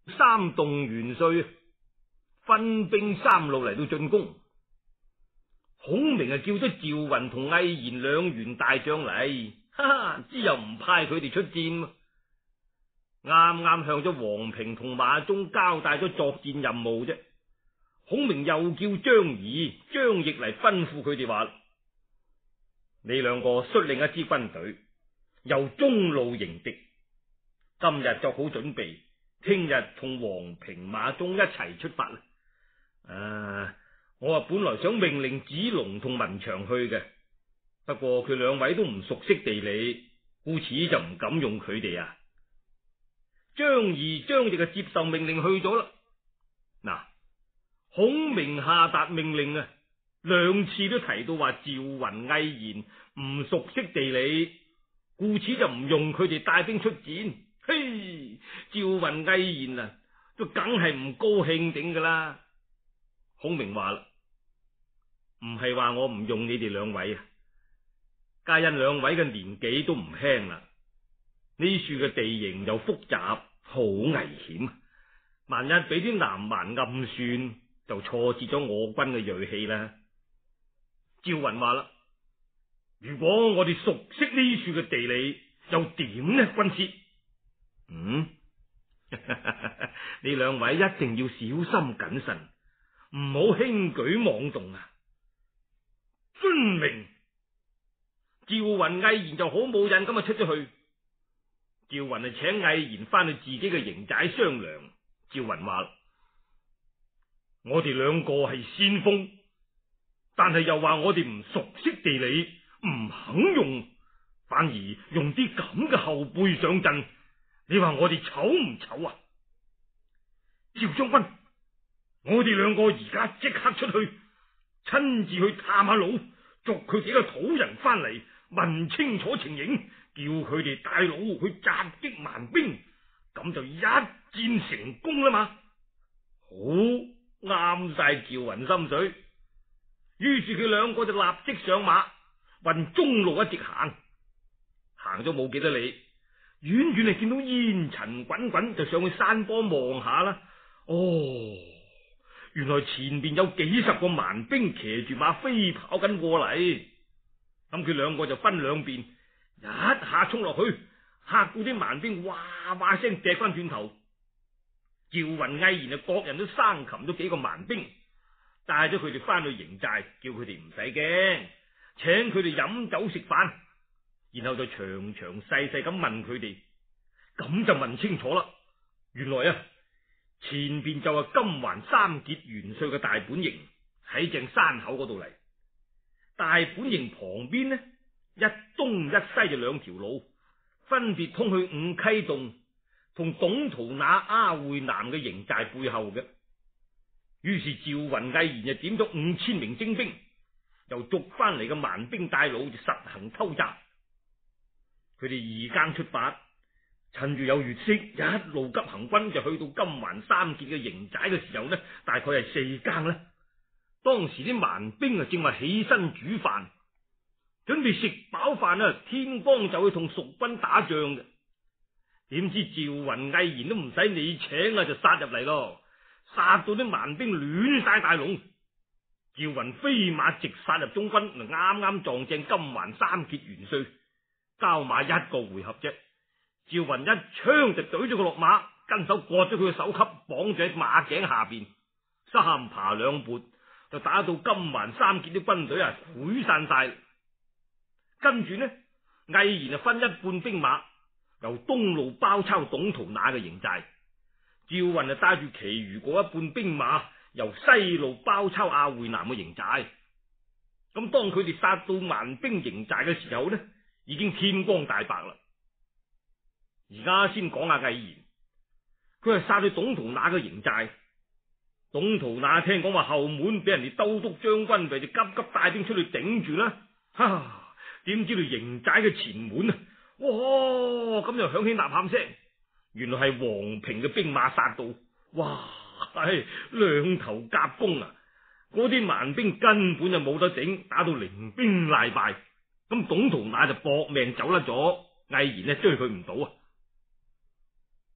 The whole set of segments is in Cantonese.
三洞元帥分兵三路嚟到進攻。孔明叫咗趙雲同魏延兩員大將嚟，之又唔派佢哋出戰。啱啱向咗黃平同馬忠交代咗作戰任務啫。孔明又叫張儀、張翼嚟吩咐佢哋話：你兩個率領一支軍隊，由中路迎敵。今日作好準備，聽日同黃平、馬忠一齊出發啦。我本來想命令子龍同文祥去嘅，不過佢兩位都唔熟悉地理，故此就唔敢用佢哋啊。張儀、張翼就接受命令去咗啦。嗱，孔明下達命令啊，兩次都提到話趙雲、魏延唔熟悉地理，故此就唔用佢哋帶兵出戰。嘿，趙雲、魏延啊，都梗係唔高興頂噶啦。孔明話啦，唔係話我唔用你哋兩位啊，皆因兩位嘅年紀都唔輕啦。呢處嘅地形又複雜，好危險，萬一俾啲南蠻暗算，就挫折咗我軍嘅銳氣啦。趙雲話啦，如果我哋熟悉呢處嘅地理，又點呢？軍師，你兩位一定要小心謹慎，唔好輕舉妄動啊！遵命。趙雲、魏延就好冇癮咁出咗去。趙雲請魏延翻去自己嘅營寨商量。趙雲話：我哋兩個係先鋒，但係又話我哋唔熟悉地理，唔肯用，反而用啲咁嘅後輩上陣，你話我哋醜唔醜啊？趙將軍，我哋兩個而家即刻出去，親自去探下路，捉佢哋嘅土人翻嚟，問清楚情形，叫佢哋帶路去襲擊蠻兵，咁就一戰成功啦嘛。好啱晒趙雲心水，於是佢兩個就立即上馬，運中路一直行，行咗冇幾多里，遠遠係見到煙塵滾滾，就上去山坡望下啦。原來前邊有幾十個蠻兵騎住馬飛跑緊過嚟，咁佢兩個就分兩邊，一下衝落去，嚇到啲蠻兵哇哇聲踢翻轉頭。趙雲、魏延各人都生擒咗幾個蠻兵，帶咗佢哋翻去營寨，叫佢哋唔使驚，請佢哋飲酒食飯，然後就詳詳細細咁問佢哋，咁就問清楚啦。原來前邊就係金環三傑元帥嘅大本營，喺正山口嗰度嚟。大本營旁邊呢，一東一西就兩條路，分別通去五溪洞同董圖那阿會南嘅營寨背後嘅。於是趙雲、魏延就點咗5000名精兵，由捉翻嚟嘅蠻兵帶路就實行偷襲。佢哋2更出發，趁住有月色，一路急行軍就去到金環三傑嘅營寨嘅時候呢，大概係4更啦。當時啲蠻兵正話起身煮飯，準備食飽飯，天光就去同蜀軍打仗嘅。點知趙雲、魏延都唔使你請就殺入嚟咯，殺到啲蠻兵亂晒大龍。趙雲飛馬直殺入中軍，啱啱撞正金環三傑元帥，交馬一個回合啫。趙雲一槍就懟咗佢落馬，跟手割咗佢嘅首級，綁住喺馬頸下邊，三爬兩撥就打到金環三傑啲軍隊潰散晒。跟住呢，魏延就分一半兵馬由東路包抄董圖那嘅營寨，趙雲就帶住其餘嗰一半兵馬由西路包抄阿會南嘅營寨。咁當佢哋殺到蠻兵營寨嘅時候呢，已經天光大白啦。而家先講下魏延，佢係殺去董圖那嘅營寨。董圖那聽講話後門俾人哋都督將軍為就急急帶兵出去頂住啦。點知道營寨嘅前門哇咁就響起吶喊聲，原來係黃平嘅兵馬殺到，哇兩頭夾攻啊！嗰啲蠻兵根本就冇得頂，打到零兵敗敗。咁董圖那就搏命走甩咗，魏延追佢唔到。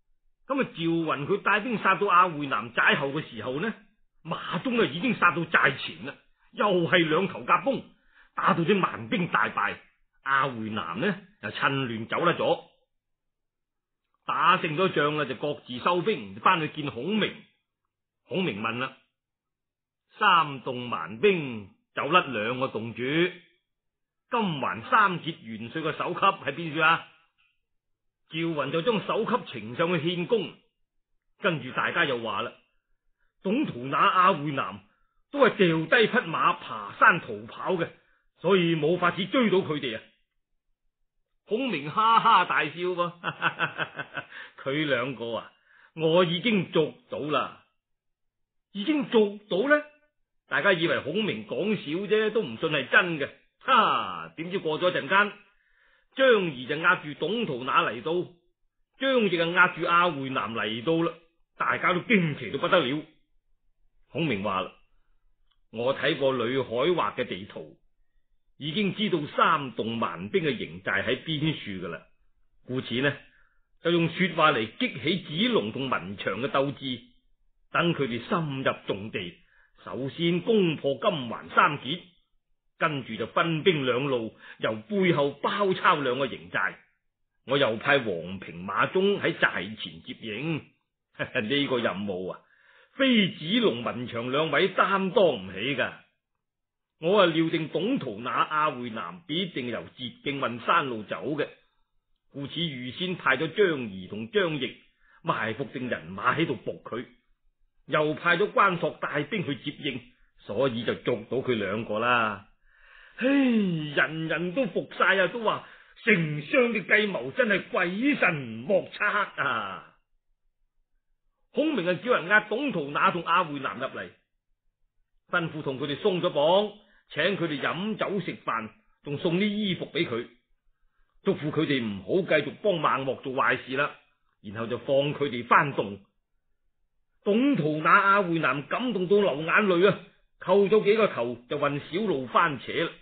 咁趙雲佢帶兵殺到阿會南寨後嘅時候呢，馬忠已經殺到寨前啦，又係兩頭夾攻，打到啲蠻兵大敗。阿會南呢就趁亂走甩咗。打勝咗仗啦，就各自收兵，翻去見孔明。孔明問啦：三洞蠻兵走甩兩個洞主，金環三節元帥嘅首級喺邊處啊？趙雲就將首級呈上去獻功，跟住大家又話啦：董屠那、阿會南都係掉低匹馬爬山逃跑嘅，所以冇法子追到佢哋啊！孔明哈哈大笑噃，佢兩個啊，我已經捉到啦，已經捉到咧。大家以為孔明講笑啫，都唔信係真嘅。哈，點知過咗一陣間，張儀就押住董屠那嚟到，張翼就押住阿會南嚟到啦，大家都驚奇到不得了。孔明話啦：我睇過呂海畫嘅地圖，已經知道三洞蠻兵嘅營寨喺邊處噶啦，故此呢就用說話嚟激起子龍同文祥嘅鬥志，等佢哋深入重地，首先攻破金環三結，跟住就分兵兩路，由背後包抄兩個營寨。我又派黃平、馬忠喺寨前接應。呢個任務啊，非子龍、文祥兩位擔當唔起噶。我料定董屠那、阿會南必定由捷徑運山路走嘅，故此預先派咗張儀同張翼埋伏定人馬喺度伏佢，又派咗關索帶兵去接應，所以就捉到佢兩個啦。唉，人人都服晒啊，都話丞相嘅計謀真係鬼神莫測啊！孔明叫人押董屠那同阿會南入嚟，吩咐同佢哋鬆咗綁，請佢哋飲酒食飯，仲送啲衣服俾佢，囑咐佢哋唔好繼續幫孟獲做壞事啦，然後就放佢哋翻洞。董屠那、阿會南感動到流眼淚啊，叩咗幾個頭就運小路翻扯啦。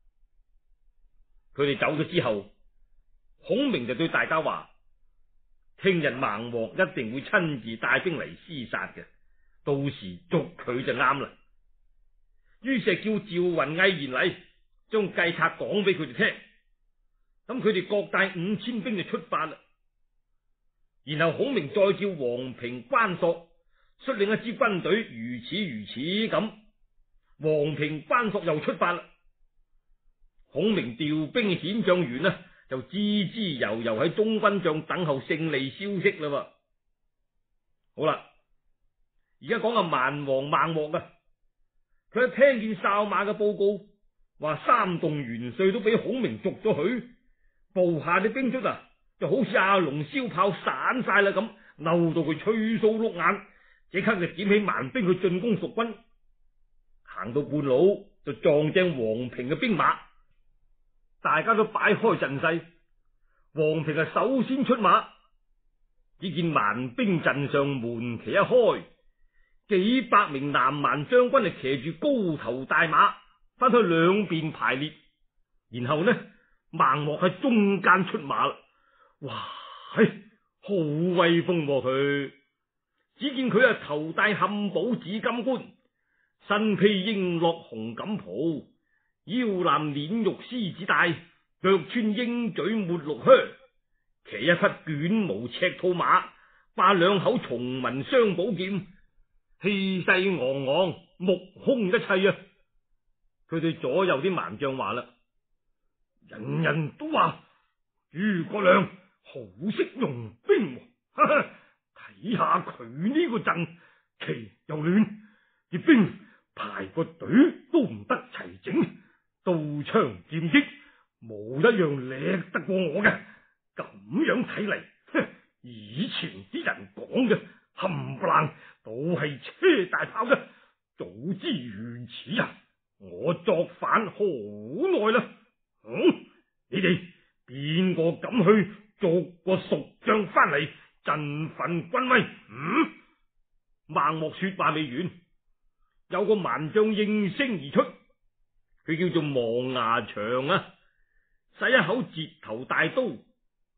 佢哋走咗之後，孔明就對大家話：聽日孟獲一定會親自帶兵嚟廝殺嘅，到時捉佢就啱啦。於是叫趙雲、魏延嚟，將計策講俾佢哋聽。咁佢哋各帶5000兵就出發啦。然後孔明再叫黃平、關索率領一支軍隊，如此咁，黃平、關索又出發啦。孔明調兵遣將完啦，就滋滋悠悠喺中軍帳等候勝利消息啦。好啦，而家講下蠻王孟獲啊，佢一聽見哨馬嘅報告，話三洞元帥都俾孔明捉咗去，部下啲兵卒啊，就好似阿龍燒炮散晒啦咁，嬲到佢吹鬚碌眼，即刻就點起蠻兵去進攻蜀軍。行到半路就撞正黃平嘅兵馬，大家都擺開陣勢。黃平係首先出馬，只見蠻兵陣上門旗一開，幾百名南蠻將軍係騎住高頭大馬，分開兩邊排列。然後呢，孟獲喺中間出馬啦，哇，好威風佢！只見佢頭戴漢寶紫金冠，身披瓔珞紅錦袍，腰攬鏈玉獅子帶，腳穿鷹嘴抹綠靴，騎一匹捲毛赤兔馬，把兩口重紋雙寶劍，氣勢昂昂，目空一切啊！佢對左右啲蠻將話啦：人人都話諸葛亮好識用兵，睇下佢呢個陣旗又亂，啲兵排個隊都唔得齊整，刀槍劍戟冇一樣叻得過我嘅。咁樣睇嚟，以前啲人講嘅冚唪唥都係車大炮嘅，早知如此啊，我作反好耐啦。你哋邊個敢去捉個蜀將翻嚟振奮軍威？孟獲說話未完，有個蠻將應聲而出，佢叫做磨牙長啊，使一口截頭大刀，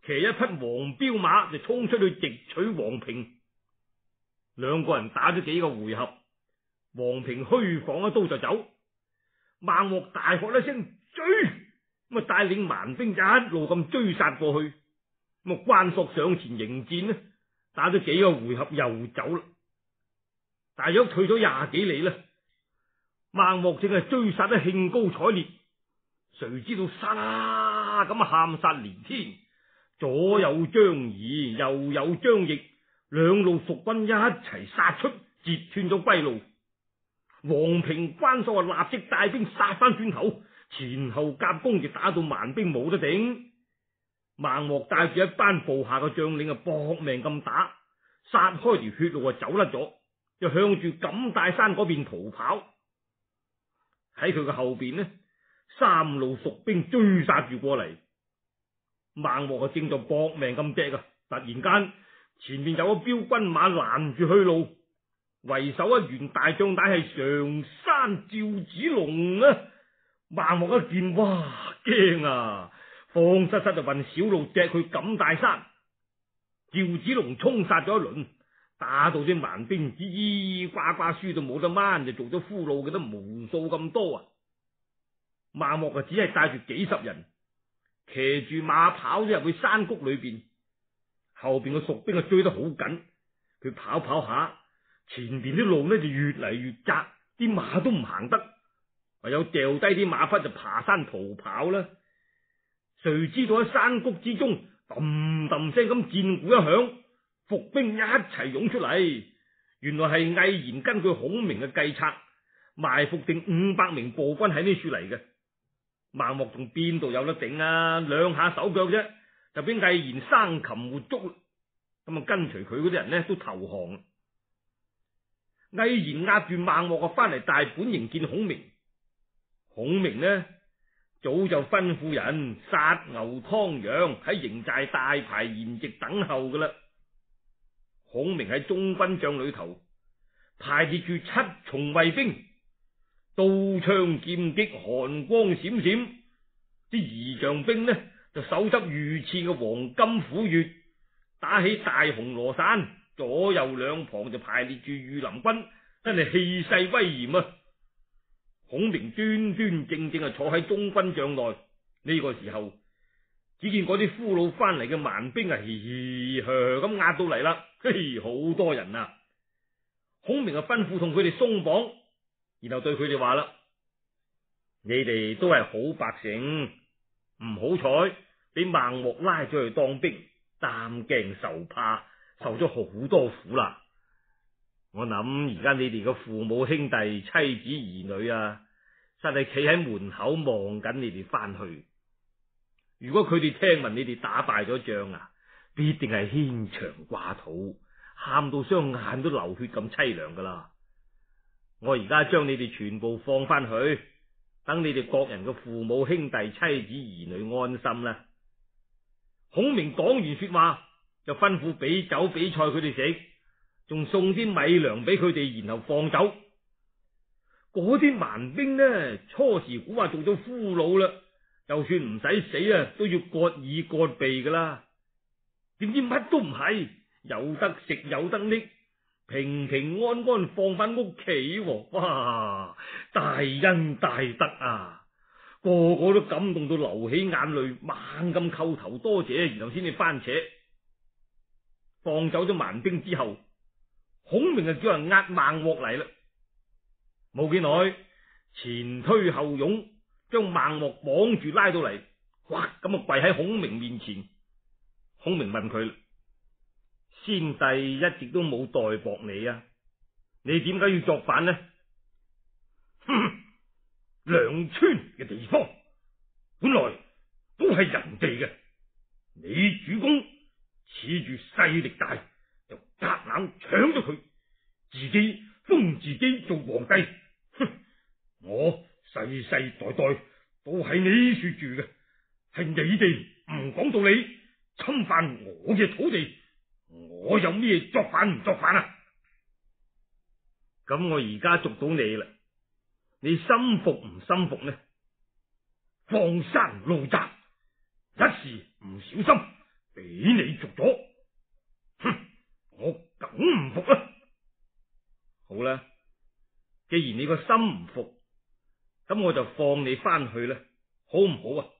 騎一匹黃驃馬就衝出去直取王平。兩個人打咗幾個回合，王平虛晃一刀就走。孟獲大喝一聲追，咁啊帶領蠻兵一路咁追殺過去。咁啊關索上前迎戰呢，打咗幾個回合又走啦。大約退咗20幾里啦，孟獲正係追殺得興高采烈，誰知道沙咁喊殺連天，左有張儀，右有張翼，兩路蜀軍一齊殺出，截斷咗歸路。王平關索立即帶兵殺翻轉頭，前後夾攻就打到蠻兵冇得頂。孟獲帶住一班部下嘅將領啊搏命咁打，殺開條血路啊走甩咗，就向住錦帶山嗰邊逃跑。喺佢嘅後邊呢，3路蜀兵追殺住過嚟。孟獲啊正在搏命咁踢啊，突然間前面有個彪軍馬攔住去路，為首一員大將帶係常山趙子龍啊！孟獲一見，哇驚啊，慌失失就運小路踢去錦帶山。趙子龍衝殺咗一輪，打到啲蠻兵咿咿呱呱輸到冇得掹，就做咗俘虜嘅都無數咁多啊！孟獲啊只係帶住幾十人，騎住馬跑咗入去山谷裏邊，後邊嘅蜀兵啊追得好緊，佢跑跑下，前邊啲路呢就越嚟越窄，啲馬都唔行得，唯有掉低啲馬匹就爬山逃跑啦。誰知道喺山谷之中，揼揼聲咁戰鼓一響，伏兵一齊湧出嚟，原來係魏延根據孔明嘅計策，埋伏定500名步軍喺呢處嚟嘅。孟獲仲邊度有得頂啊？2下手腳啫，就俾魏延生擒活捉啦。咁啊跟隨佢嗰啲人呢都投降。魏延押住孟獲啊翻嚟大本營見孔明。孔明呢早就吩咐人殺牛湯羊喺營寨大排筵席等候噶啦。孔明喺中軍帳裏頭排列住7重衛兵，刀槍劍戟寒光閃閃，啲儀仗兵呢就手執御賜嘅黃金虎穴，打起大紅羅傘，左右兩旁就排列住御林軍，真係氣勢威嚴啊！孔明端端正正啊坐喺中軍帳內，呢個時候只見嗰啲俘虜翻嚟嘅蠻兵啊，嘻嘻呵呵咁壓到嚟啦，嘿，好多人啊！孔明啊吩咐同佢哋鬆綁，然後對佢哋話啦：你哋都係好百姓，唔好彩俾孟獲拉咗去當兵，擔驚受怕，受咗好多苦啦。我諗而家你哋嘅父母兄弟妻子兒女啊，實係企喺門口望緊你哋翻去。如果佢哋聽聞你哋打敗咗仗啊，必定係牽腸掛肚，喊到雙眼都流血咁淒涼噶啦。我而家將你哋全部放翻去，等你哋各人嘅父母兄弟妻子兒女安心啦。孔明講完說話，就吩咐俾酒俾菜佢哋食，仲送啲米糧俾佢哋，然後放走。嗰啲蠻兵呢，初時估話做咗俘虜啦，就算唔使死啊，都要割耳割鼻噶啦。點知乜都唔係，有得食有得拎，平平安安放翻屋企。哇！大恩大德啊，個個都感動到流起眼淚，猛咁叩頭多謝，然後先至翻扯。放走咗蠻兵之後，孔明就叫人押孟獲嚟啦。冇幾耐，前推後擁，將孟獲綁住拉到嚟，哇！咁啊跪喺孔明面前。孔明問佢：先帝一直都冇待薄你啊，你點解要作反呢？哼！糧川嘅地方本來都係人哋嘅，你主公恃住勢力大，就夾硬搶咗佢，自己封自己做皇帝。哼！我世世代代都喺呢處住嘅，係你哋唔講道理，侵犯我嘅土地，我有咩作反唔作反啊？咁我而家捉到你啦，你心服唔心服呢？荒山路窄，一時唔小心俾你捉咗。哼，我梗唔服啦！好啦，既然你個心唔服，咁我就放你翻去啦，好唔好啊？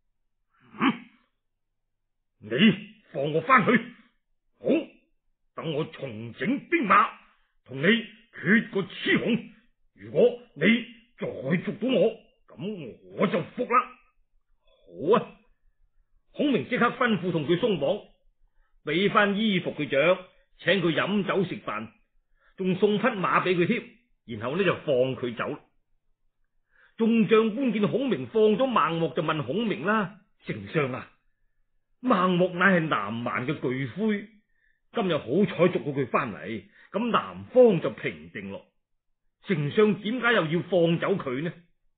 你放我翻去，好，等我重整兵馬，同你決個雌雄。如果你再捉到我，咁我就服啦。好啊！孔明即刻吩咐同佢鬆綁，俾翻衣服佢着，請佢飲酒食飯，仲送匹馬俾佢添，然後呢就放佢走。眾將官見孔明放咗孟獲，就問孔明啦：丞相啊，孟獲乃係南蠻嘅巨魁，今日好彩捉到佢翻嚟，咁南方就平定咯。丞相點解又要放走佢呢？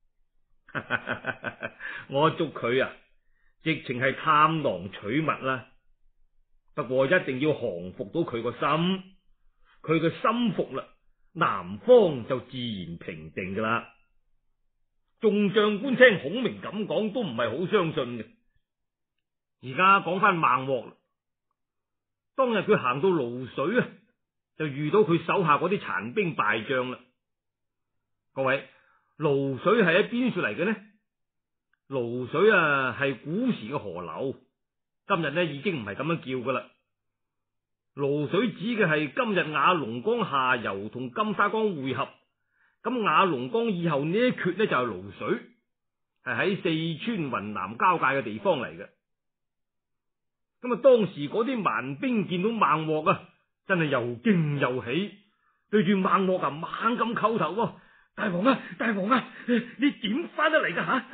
我捉佢啊，直情係探囊取物啦。不過一定要降服到佢個心，佢個心服啦，南方就自然平定噶啦。眾將官聽孔明咁講，都唔係好相信嘅。而家講翻孟獲啦，當日佢行到滷水啊，就遇到佢手下嗰啲殘兵敗將啦。各位，滷水係喺邊處嚟嘅呢？滷水啊，係古時嘅河流，今日呢已經唔係咁樣叫噶啦。滷水指嘅係今日雅龍江下游同金沙江匯合，咁雅龍江以後呢一缺呢就係滷水，係喺四川雲南交界嘅地方嚟嘅。咁啊，當時嗰啲蠻兵見到孟獲啊，真係又驚又喜，對住孟獲啊猛咁叩頭喎。大王啊，大王啊，你點翻得嚟噶吓？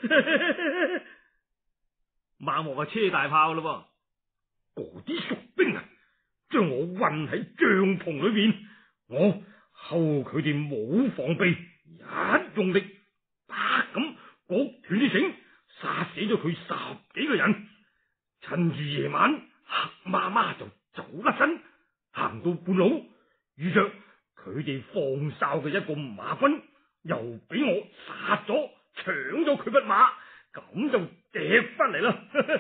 孟獲啊，車大炮咯，嗰啲蜀兵啊，將我困喺帳篷裏面，我後佢哋冇防備，一用力，啪咁割斷啲繩，殺死咗佢10幾個人。趁住夜晚黑麻麻就走甩身，行到半路，遇着佢哋放哨嘅一個馬軍，又俾我殺咗，搶咗佢匹馬，咁就掟翻嚟啦。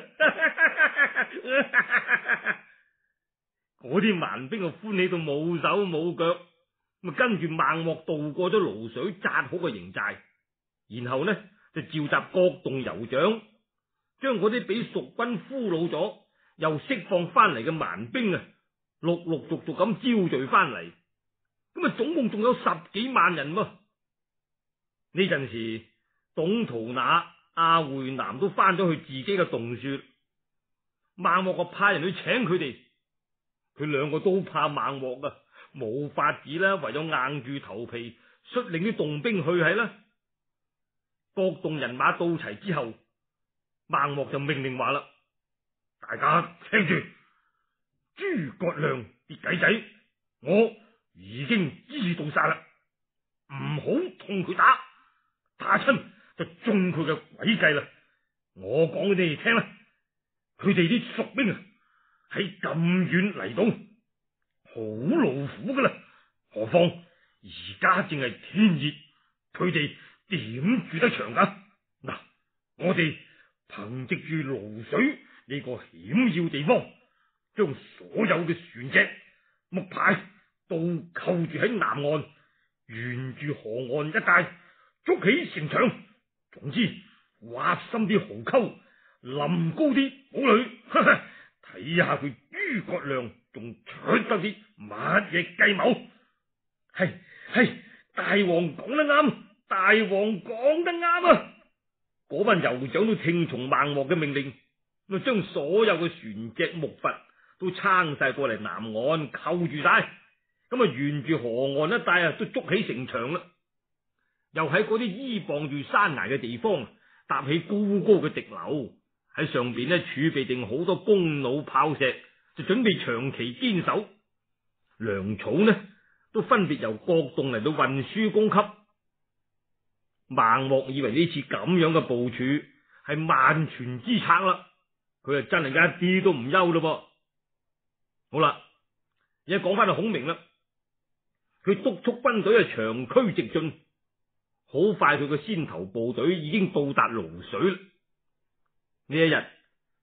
嗰啲蠻兵啊，歡喜到冇手冇腳，咁啊跟住孟獲渡過咗滷水，紮好個營寨，然後呢就召集各洞酋長，將嗰啲俾蜀軍俘虜咗又釋放翻嚟嘅蠻兵啊，陸陸續續咁招聚翻嚟，咁啊總共仲有10幾萬人喎。呢陣時，董陶那、阿會南都翻咗去自己嘅洞穴，孟獲就派人去請佢哋，佢兩個都怕孟獲啊，冇法子啦，唯有硬住頭皮率領啲洞兵去係啦。各洞人馬到齊之後，孟獲就命令話啦：大家聽住，諸葛亮啲計仔，我已經知道晒啦，唔好同佢打，打親就中佢嘅詭計啦。我講俾你哋聽啦，佢哋啲蜀兵啊，喺咁遠嚟到，好勞苦噶啦，何況而家正係天熱，佢哋點住得長噶？嗱，我哋憑藉住滷水呢個險要地方，將所有嘅船隻、木牌都扣住喺南岸，沿住河岸一帶築起城牆。總之，挖深啲壕溝，冧高啲堡壘，睇下佢諸葛亮仲出得啲乜嘢計謀。係，大王講得啱，大王講得啱啊！嗰班酋長都聽從孟獲嘅命令，咁將所有嘅船隻木筏都撐晒過嚟南岸，扣住晒，咁啊沿住河岸一帶啊都築起城牆啦。又喺嗰啲依傍住山崖嘅地方搭起高高嘅敵樓，喺上邊呢儲備定好多弓弩炮石，就準備長期堅守。糧草呢都分別由各洞嚟到運輸供給。孟獲以為呢次咁樣嘅部署係萬全之策啦，佢啊真係一啲都唔憂咯噃。好啦，而家講翻到孔明啦，佢督促軍隊啊長驅直進，好快佢個先頭部隊已經到達滷水啦。呢一日，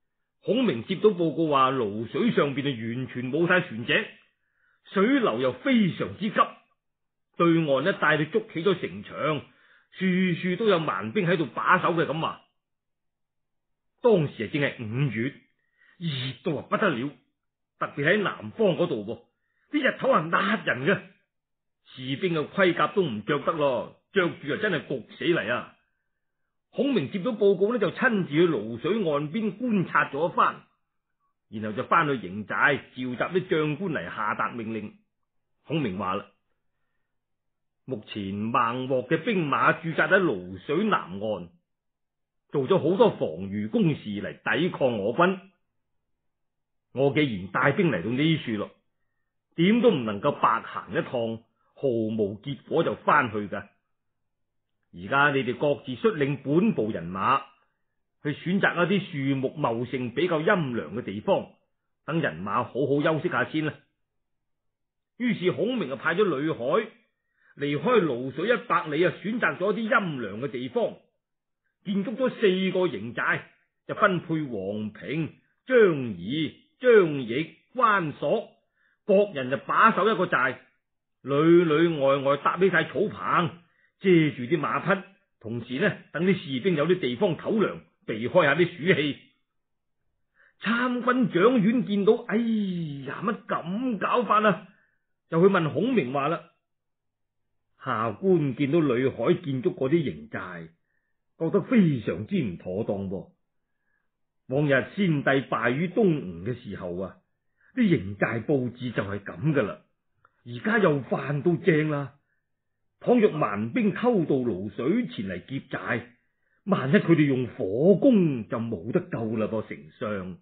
孔明接到報告話，瀘水上邊完全冇晒船隻，水流又非常之急，對岸一帶都築起咗城牆，處處都有蠻兵喺度把守嘅咁話。當時正係5月，熱到不得了，特別喺南方嗰度，啲日頭係辣人嘅，士兵嘅盔甲都唔着得咯，着住就真係焗死嚟啊！孔明接到報告呢，就親自去瀘水岸邊觀察咗一番，然後就翻去營寨召集啲將官嚟下達命令。孔明話啦：目前孟獲嘅兵馬駐紮喺瀘水南岸，做咗好多防禦工事嚟抵抗我軍。我既然帶兵嚟到呢處咯，點都唔能夠白行一趟，毫無結果就翻去噶。而家你哋各自率領本部人馬去選擇一啲樹木茂盛、比較陰涼嘅地方，等人馬好好休息下先啦。於是孔明就派咗呂海離開瀘水100里，選擇咗啲陰涼嘅地方，建築咗4個營寨，就分配黃平、張儀、張翼、關索各人就把守一個寨，裏裏外外搭起晒草棚，遮住啲馬匹，同時呢，等啲士兵有啲地方唞涼，避開下啲暑氣。參軍蔣琬見到，哎呀，乜咁搞法啊？就去問孔明話啦：下官見到呂海建築嗰啲營寨，覺得非常之唔妥當噃。往日先帝敗於東吳嘅時候啊，啲營寨布置就係咁噶啦，而家又犯到正啦。倘若蠻兵偷渡瀘水前嚟劫寨，萬一佢哋用火攻就冇得救啦噃，丞相。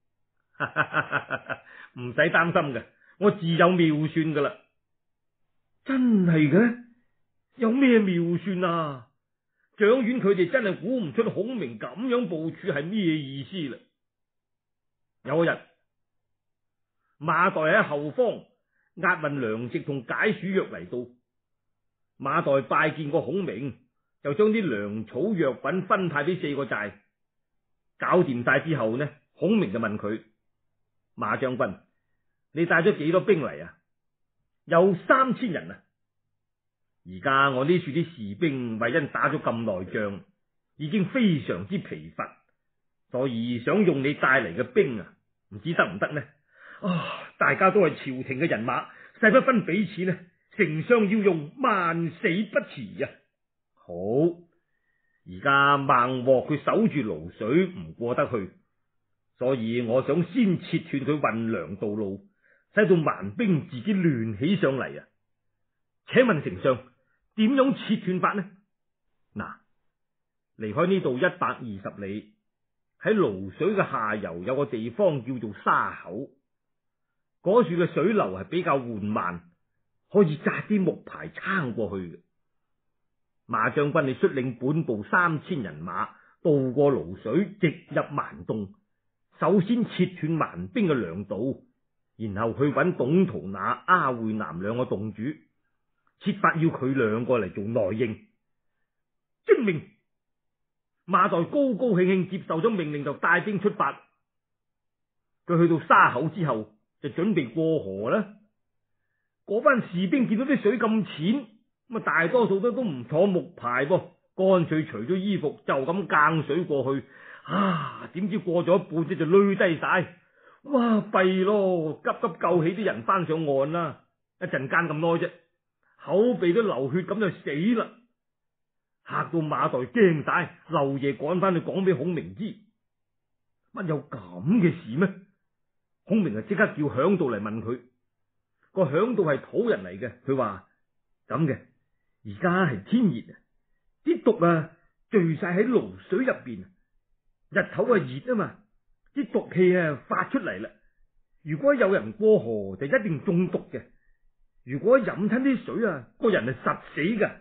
唔使擔心嘅，我自有妙算噶啦。真係嘅？有咩妙算啊？蔣琬佢哋真係估唔出孔明咁樣部署係咩意思啦。有一日，馬岱喺後方押運糧食同解暑藥嚟到，馬岱拜見過孔明，就將啲糧草藥品分派俾4個寨。搞掂晒之後呢，孔明就問佢：馬將軍，你帶咗幾多兵嚟啊？有3000人啊。而家我呢處啲士兵為因打咗咁耐仗，已經非常之疲乏，所以想用你帶嚟嘅兵啊，唔知得唔得呢？大家都係朝廷嘅人馬，使不分彼此呢？丞相要用，萬死不辭啊！好，而家孟獲佢守住瀘水唔過得去，所以我想先切斷佢運糧道路，使到蠻兵自己亂起上嚟啊！請問丞相，點樣切斷法呢？嗱，離開呢度120里，喺瀘水嘅下游有個地方叫做沙口，嗰處嘅水流係比較緩慢，可以紮啲木牌撐過去嘅。馬將軍，你率領本部3000人馬渡過瀘水，直入蠻洞，首先切斷蠻兵嘅糧道，然後去揾董陶那、阿會南2個洞主，設法要佢2個嚟做內應。遵命。馬岱高高興興接受咗命令，就帶兵出發。佢去到沙口之後，就準備過河啦。嗰班士兵見到啲水咁淺，咁大多數都唔坐木牌噃，乾脆除咗衣服就咁更水過去。點知過咗一半啫，就累低晒。哇，弊咯！急急救起啲人翻上岸啦。一陣間咁耐啫，口鼻都流血，咁就死啦。嚇到馬岱驚晒，漏夜趕翻去講俾孔明知。乜有咁嘅事咩？孔明就即刻叫響道嚟問佢。個響道係土人嚟嘅，佢話咁嘅，而家係天熱啊，啲毒啊聚晒喺瀘水入邊，日頭啊熱啊嘛，啲毒氣啊發出嚟啦。如果有人過河就一定中毒嘅，如果飲親啲水啊，個人係實死噶。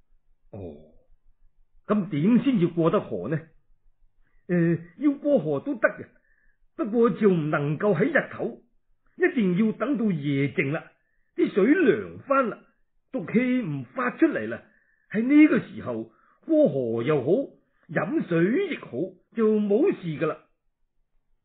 咁點先至過得河呢？要過河都得嘅，不過就唔能夠喺日頭，一定要等到夜靜啦，啲水涼翻啦，毒氣唔發出嚟啦，喺呢個時候過河又好，飲水亦好，就冇事噶啦。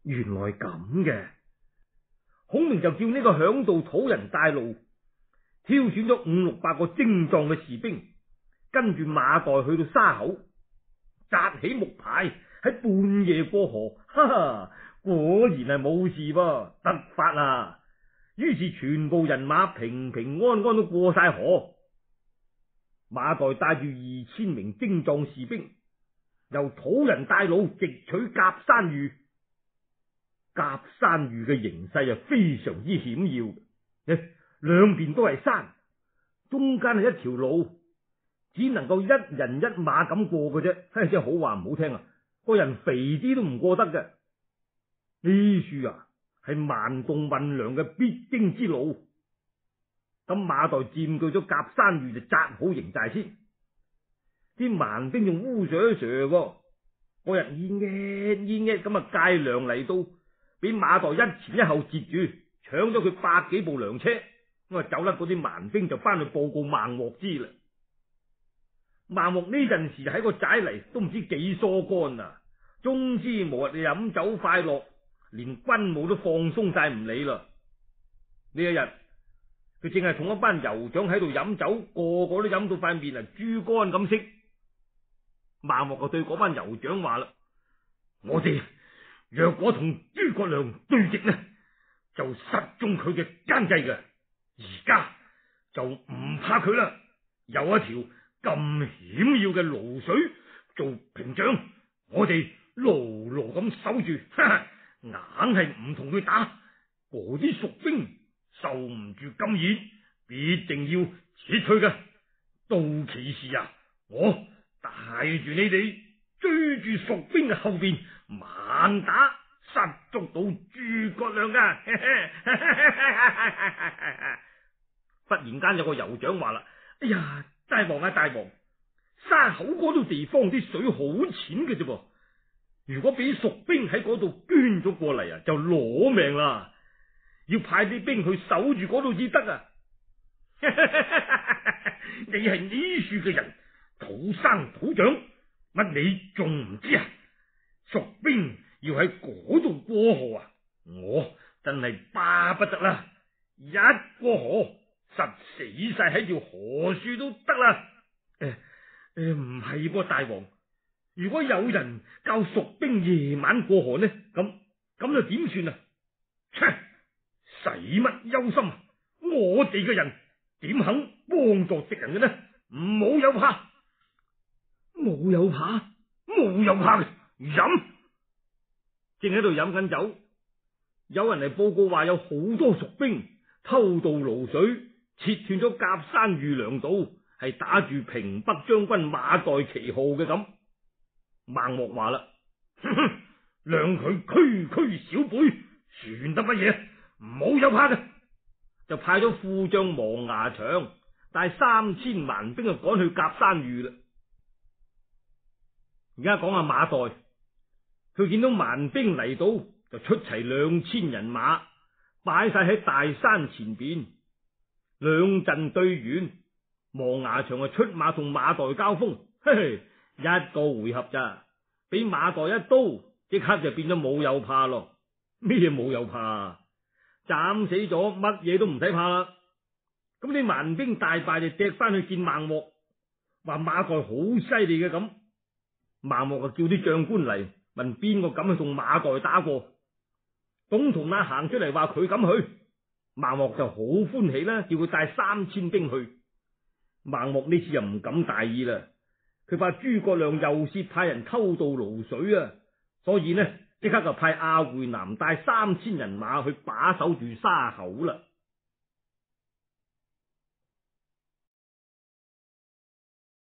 原來咁嘅，孔明就叫呢個響道土人帶路，挑選咗500-600個精壯嘅士兵，跟住馬岱去到沙口，紮起木牌喺半夜過河。哈哈，果然係冇事噃，得法啦！於是全部人馬平平安安都過晒河。馬岱帶住2000名精壯士兵，由土人帶路直取甲山峪。甲山峪嘅形勢非常之險要，兩邊都係山，中間係一條路，只能夠一人一馬咁過嘅啫。真係好話唔好聽啊，個人肥啲都唔過得嘅。呢處啊係蠻動運糧嘅必經之路。咁馬岱佔據咗甲山峪就紮好營寨先，啲蠻兵仲烏蛇蛇，個人咿咁啊，戒糧嚟到，俾馬岱一前一後截住，搶咗佢100幾部糧車。咁啊，走甩嗰啲蠻兵就翻去報告孟獲知啦。孟獲呢陣時喺個寨嚟都唔知幾疏乾啊，總之無日飲酒快樂，連軍務都放鬆晒唔理啦。呢一日佢淨係同一班酋長喺度飲酒，個個都飲到塊面啊豬肝咁色。孟獲就對嗰班酋長話啦：我哋若果同諸葛亮對弈呢，就失蹤佢嘅奸計嘅。而家就唔怕佢啦，有一條咁險要嘅滷水做屏障，我哋牢牢咁守住，硬係唔同佢打。嗰啲蜀兵受唔住咁熱，必定要撤退嘅。到其時啊，我帶住你哋追住蜀兵嘅後邊猛打，殺捉到諸葛亮噶。忽然間有個酋長話啦：哎呀，大王啊大王，沙口嗰度地方啲水好淺嘅啫噃，如果俾蜀兵喺嗰度捐咗過嚟啊，就攞命啦！要派啲兵去守住嗰度至得啊！你係呢處嘅人，土生土長，乜你仲唔知啊？蜀兵要喺嗰度過河啊，我真係巴不得啦！一過河，實死晒喺條河樹都得啦。唔係噃，大王，如果有人教蜀兵夜晚過河呢，咁就點算啊？切，使乜憂心？我哋嘅人點肯幫助敵人嘅呢？唔好有怕，冇有怕，冇有怕嘅，飲。正喺度飲緊酒，有人嚟報告話有好多蜀兵偷渡滷水，切斷咗甲山峪糧道，係打住平北將軍馬岱旗號嘅咁。孟獲話啦：讓佢區區小輩，算得乜嘢？唔好有怕嘅，就派咗副將王牙祥帶3000蠻兵趕去甲山峪啦。而家講下馬岱，佢見到蠻兵嚟到，就出齊2000人馬，擺晒喺大山前邊，兩陣對圓。王牙祥出馬同馬岱交鋒，嘿嘿，一個回合咋，俾馬岱一刀，即刻就變咗冇有怕咯。咩冇有怕？斬死咗，乜嘢都唔使怕啦。咁啲蠻兵大敗就趯翻去見孟獲，話馬岱好犀利嘅咁。孟獲就叫啲將官嚟問邊個敢去同馬岱打過。董同亞行出嚟話佢敢去，孟獲就好歡喜啦，叫佢帶3000兵去。孟獲呢次又唔敢大意啦，佢怕諸葛亮又涉派人偷渡滷水啊，所以呢即刻就派阿會南帶3000人馬去把守住沙口啦。